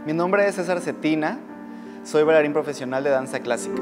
Mi nombre es César Cetina, soy bailarín profesional de danza clásica.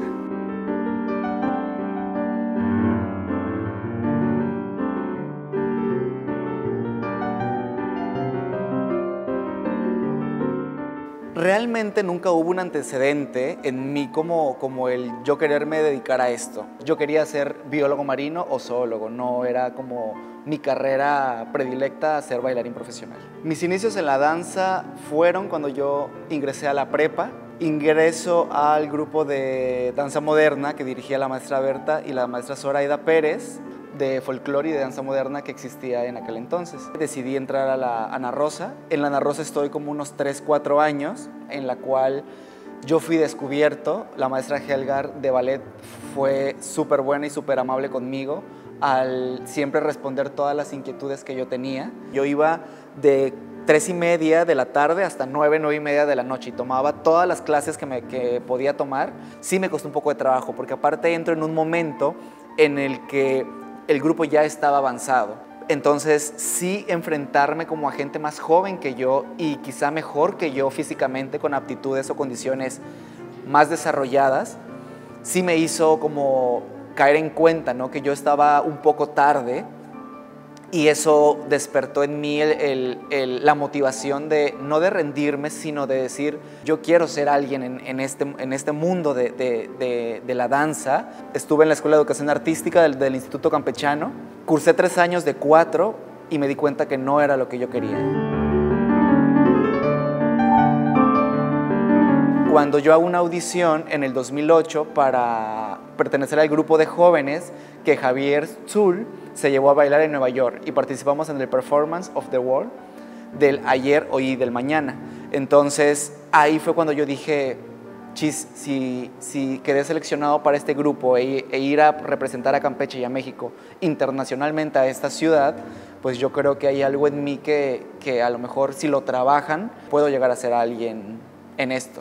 Realmente nunca hubo un antecedente en mí como el yo quererme dedicar a esto. Yo quería ser biólogo marino o zoólogo, no era como mi carrera predilecta ser bailarín profesional. Mis inicios en la danza fueron cuando yo ingresé a la prepa. Ingreso al grupo de danza moderna que dirigía la maestra Berta y la maestra Zoraida Pérez, de folclore y de danza moderna que existía en aquel entonces. Decidí entrar a la Ana Rosa. En la Ana Rosa estoy como unos 3-4 años, en la cual yo fui descubierto. La maestra Helgar de ballet fue súper buena y súper amable conmigo al siempre responder todas las inquietudes que yo tenía. Yo iba de 3:30 de la tarde hasta 9:30 de la noche y tomaba todas las clases que podía tomar. Sí me costó un poco de trabajo porque aparte entro en un momento en el que el grupo ya estaba avanzado. Entonces sí enfrentarme como a gente más joven que yo y quizá mejor que yo físicamente, con aptitudes o condiciones más desarrolladas, sí me hizo como caer en cuenta, ¿no? Que yo estaba un poco tarde. Y eso despertó en mí la motivación de no de rendirme, sino de decir, yo quiero ser alguien en este mundo de la danza. Estuve en la Escuela de Educación Artística del Instituto Campechano, cursé 3 años de 4 y me di cuenta que no era lo que yo quería. Cuando yo hago una audición en el 2008 para pertenecer al grupo de jóvenes que Javier Zul se llevó a bailar en Nueva York y participamos en el Performance of the World del ayer, hoy y del mañana. Entonces ahí fue cuando yo dije, chis, si quedé seleccionado para este grupo e ir a representar a Campeche y a México internacionalmente a esta ciudad, pues yo creo que hay algo en mí que a lo mejor si lo trabajan puedo llegar a ser alguien en esto.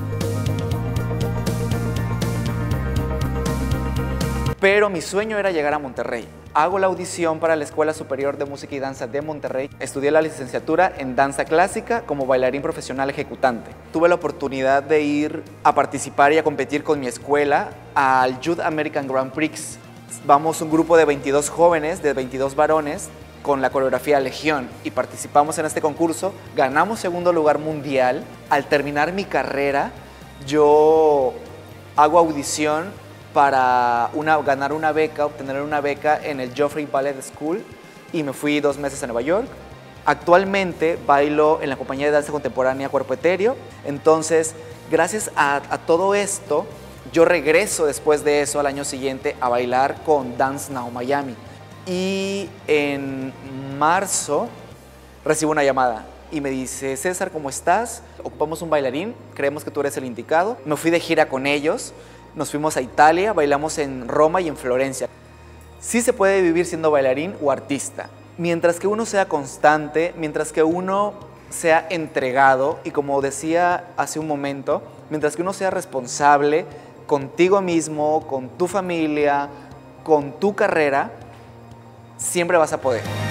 Pero mi sueño era llegar a Monterrey. Hago la audición para la Escuela Superior de Música y Danza de Monterrey. Estudié la licenciatura en danza clásica como bailarín profesional ejecutante. Tuve la oportunidad de ir a participar y a competir con mi escuela al Youth American Grand Prix. Vamos un grupo de 22 jóvenes, de 22 varones, con la coreografía Legión y participamos en este concurso. Ganamos segundo lugar mundial. Al terminar mi carrera, yo hago audición para ganar una beca, obtener una beca en el Joffrey Ballet School y me fui 2 meses a Nueva York. Actualmente bailo en la compañía de danza contemporánea Cuerpo Etéreo. Entonces, gracias a todo esto, yo regreso después de eso al año siguiente a bailar con Dance Now Miami. Y en marzo recibo una llamada y me dice, César, ¿cómo estás? Ocupamos un bailarín, creemos que tú eres el indicado. Me fui de gira con ellos. Nos fuimos a Italia, bailamos en Roma y en Florencia. Sí se puede vivir siendo bailarín o artista. Mientras que uno sea constante, mientras que uno sea entregado y como decía hace un momento, mientras que uno sea responsable contigo mismo, con tu familia, con tu carrera, siempre vas a poder.